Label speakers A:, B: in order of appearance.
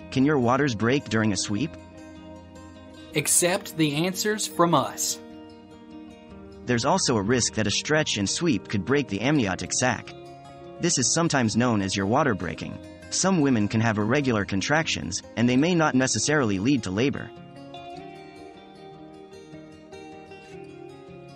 A: Can your waters break during a sweep?
B: Accept the answers from us.
A: There's also a risk that a stretch and sweep could break the amniotic sac. This is sometimes known as your water breaking. Some women can have irregular contractions, and they may not necessarily lead to labor.